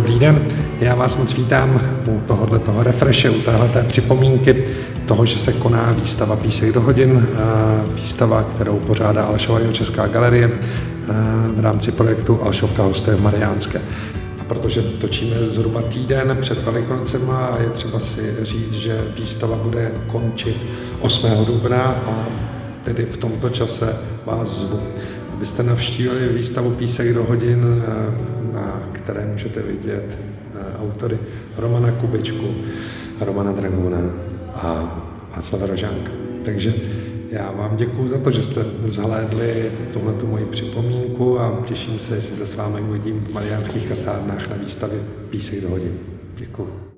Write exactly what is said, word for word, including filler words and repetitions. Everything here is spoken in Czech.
Dobrý den, já vás moc vítám u tohohle toho refreshe, u téhleté připomínky toho, že se koná výstava Písek do hodin, výstava, kterou pořádá Alešova Jihočeská galerie v rámci projektu Alešovka hostuje v Mariánské. A protože točíme zhruba týden před Velikonocema a je třeba si říct, že výstava bude končit osmého dubna a tedy v tomto čase vás zvu, abyste navštívili výstavu Písek do hodin, na které můžete vidět autory Romana Kubečku, Romana Draguna a Václava Rožánka. Takže já vám děkuju za to, že jste zhlédli tuhletu moji připomínku a těším se, jestli se s vámi uvidím v Mariánských kasárnách na výstavě Písek do hodin. Děkuju.